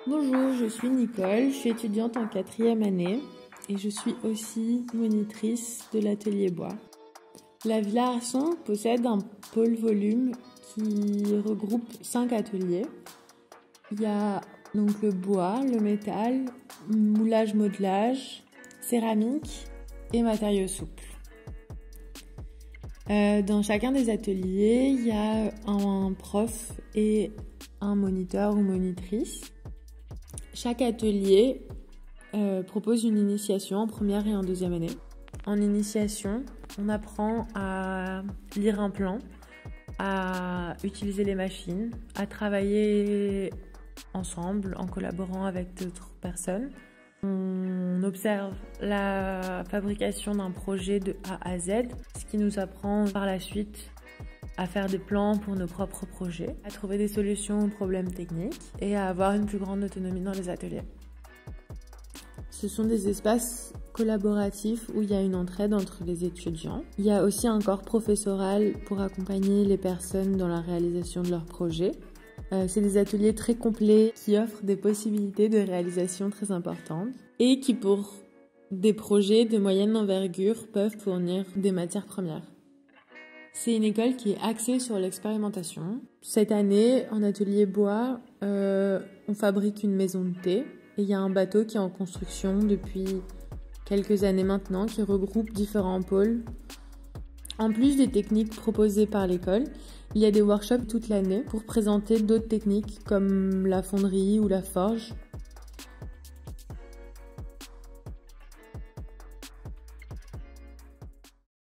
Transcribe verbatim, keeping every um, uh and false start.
Bonjour, je suis Nicole, je suis étudiante en quatrième année et je suis aussi monitrice de l'atelier bois. La Villa Arson possède un pôle volume qui regroupe cinq ateliers. Il y a donc le bois, le métal, moulage-modelage, céramique et matériaux souples. Euh, dans chacun des ateliers, il y a un prof et un moniteur ou monitrice. Chaque atelier euh, propose une initiation en première et en deuxième année. En initiation, on apprend à lire un plan, à utiliser les machines, à travailler ensemble en collaborant avec d'autres personnes. On observe la fabrication d'un projet de A à Z, ce qui nous apprend par la suite à faire des plans pour nos propres projets, à trouver des solutions aux problèmes techniques et à avoir une plus grande autonomie dans les ateliers. Ce sont des espaces collaboratifs où il y a une entraide entre les étudiants. Il y a aussi un corps professoral pour accompagner les personnes dans la réalisation de leurs projets. Euh, c'est des ateliers très complets qui offrent des possibilités de réalisation très importantes et qui, pour des projets de moyenne envergure, peuvent fournir des matières premières. C'est une école qui est axée sur l'expérimentation. Cette année, en atelier bois, euh, on fabrique une maison de thé et il y a un bateau qui est en construction depuis quelques années maintenant qui regroupe différents pôles. En plus des techniques proposées par l'école, il y a des workshops toute l'année pour présenter d'autres techniques comme la fonderie ou la forge.